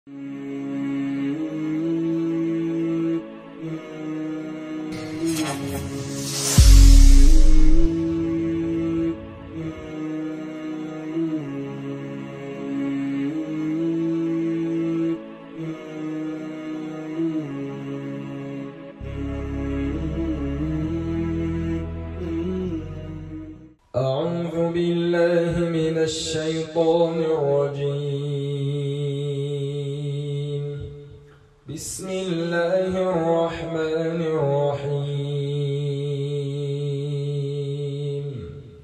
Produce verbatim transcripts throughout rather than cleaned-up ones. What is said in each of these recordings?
أعوذ بالله من الشيطان الرجيم. بسم الله الرحمن الرحيم.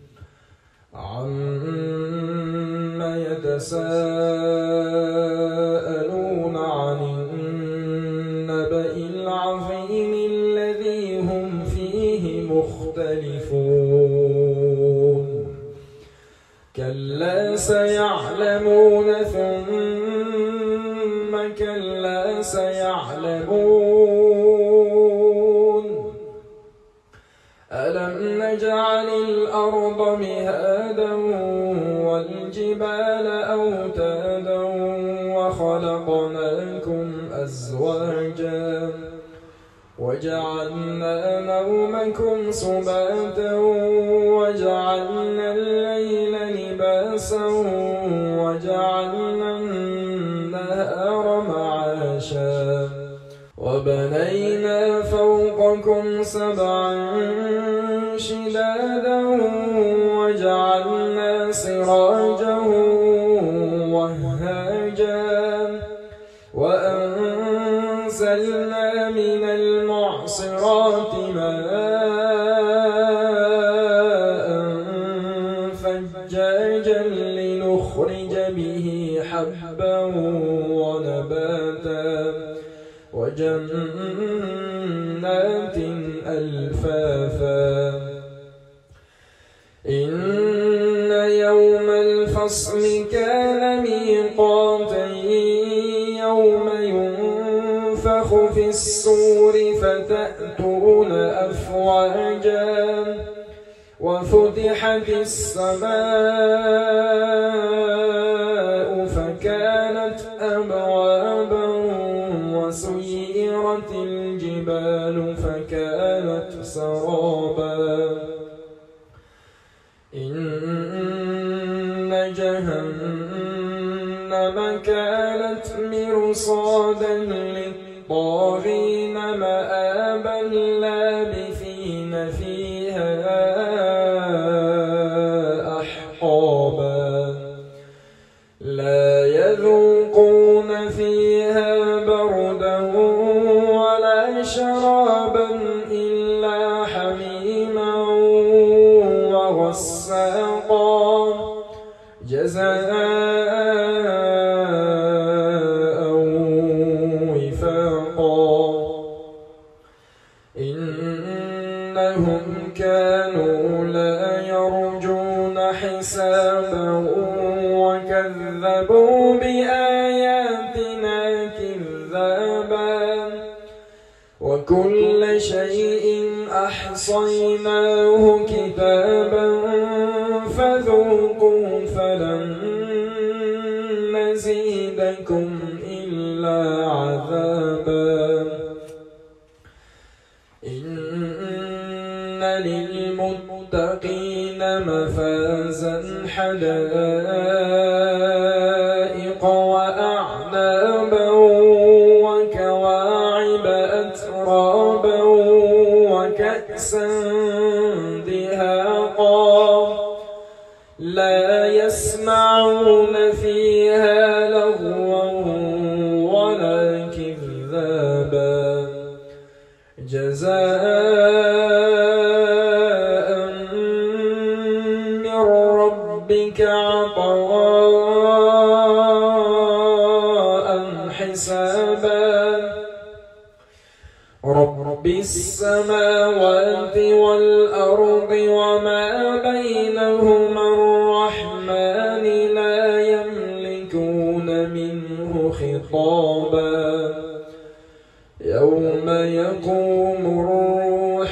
عم يتساءلون عن النبأ العظيم الذي هم فيه مختلفون. كلا سيعلمون ثم كلا سيعلمون. ألم نجعل الأرض مهادا والجبال أوتادا وخلقناكم أزواجا وجعلنا نومكم سباتا وجعلنا الليل لباسا وجعلنا النهار معاشا وبنينا فوقكم سبعا شدادا وجعلنا سراجا وهاجا وأنزلنا من المعصرات ماء ثجاجا لنخرج به حبا ونباتا وجنات ألفافا. إن يوم الفصل كان ميقاتا يوم ينفخ في الصور فتأتون أفواجا وفتحت السماء فكانت أبوابا وسيرت الجبال فكانت سرابا. إن جهنم كانت مرصادا للطاغين مآبا لابثين فيها أحقابا. لا يذوقون فيها بردا ولا شرابا إلا حميما وغساقا جزاء وفاقا. إنهم كانوا لا يرجون حسابا وكذبوا بآياتنا كذابا وكل شيء أحصيناه كتابا فذوقوا فلن نزيدكم إلا عذابا. إن للمتقين مفازا حدائق وأعنابا وكواعب أترابا وكأسا دهاقا. لا يسمعون فيها لغوا ولا كذابا جزاء من ربك عطاء حسابا. رب السماوات والأرض وما بينهما الرحمن لا يملكون منه خطابا. يوم يقوم الروح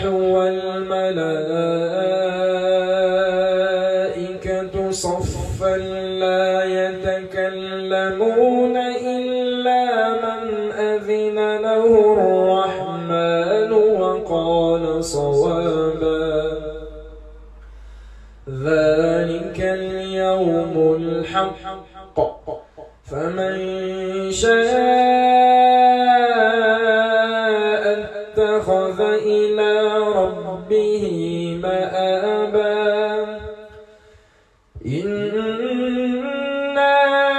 والملائكة صفا لا يتكلمون إلا شاء اتخذ إلى ربه مآبا إنا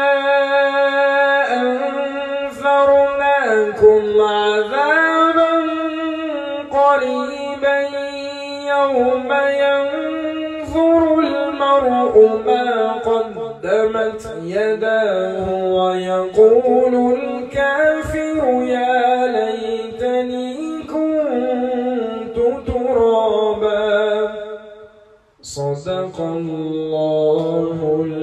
أنذرناكم عذابا قريبا يوم ينظر المرء ما قدمت يداه ويقول الكافر يا ليتني كنت ترابا. صدق الله